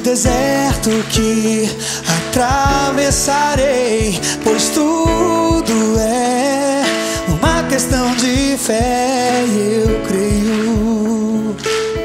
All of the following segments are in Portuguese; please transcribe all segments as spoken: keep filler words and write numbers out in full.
deserto que atravessarei, pois tudo é uma questão de fé. E eu creio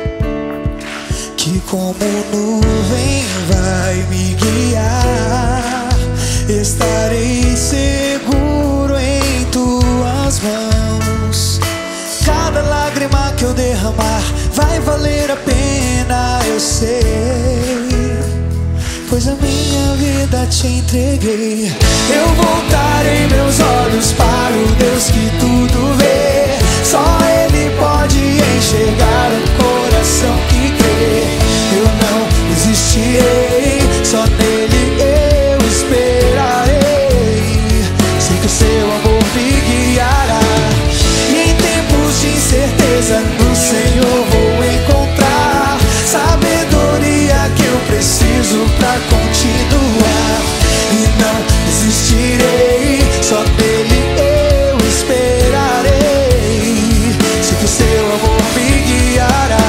que como nuvem vai me guiar, estarei seguro em tuas mãos. Cada lágrima que eu derramar vai valer a pena, eu sei, pois a minha vida te entreguei. Eu voltarei meus olhos para o Deus que tudo vê. Só Ele pode enxergar um coração que crê. Eu não desistirei, só nele eu esperarei. Sei que o seu amor me guiará, e em tempos de incerteza no Senhor vou encontrar sabedoria que eu preciso pra continuar. E não desistirei, só nele eu esperarei. Sei que o seu amor me guiará.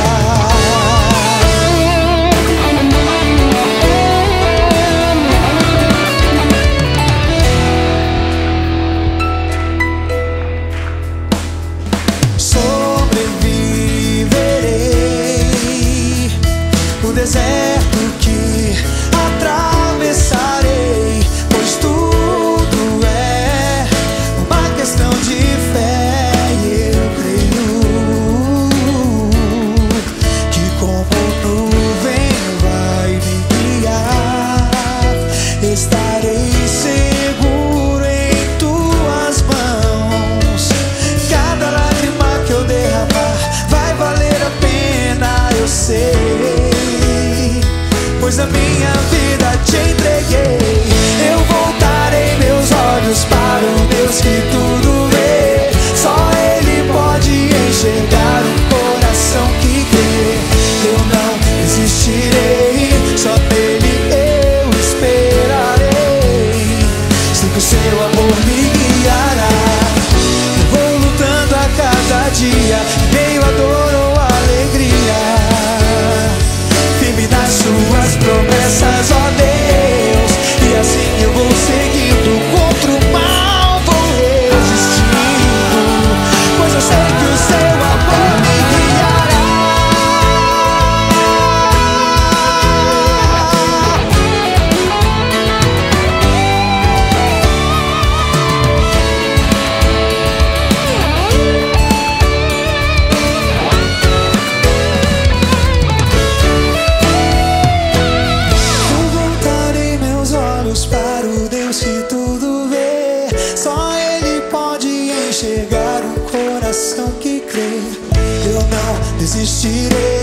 Sobreviverei o deserto que atravessarei, pois tudo é uma questão de fé. E eu creio que como nuvem vai me guiar, estarei seguro em tuas mãos. Cada lágrima que eu derramar vai valer a pena, eu sei, pois a minha vida te entreguei. Eu voltarei meus olhos para o Deus que tudo vê. Só Ele pode enxergar um coração que crê. Eu não desistirei, só nele eu esperarei. Sei que o seu amor me guiará. Eu vou lutando a cada dia, meio a dor ou a alegria, firme nas suas promessas, ó Deus. E assim eu vou seguindo, contra o mal vou resistindo, pois eu sei que o seu amor me guiará. Eu voltarei meus olhos para o Deus que tudo vê. Só Ele pode enxergar um coração que crê. Eu não desistirei,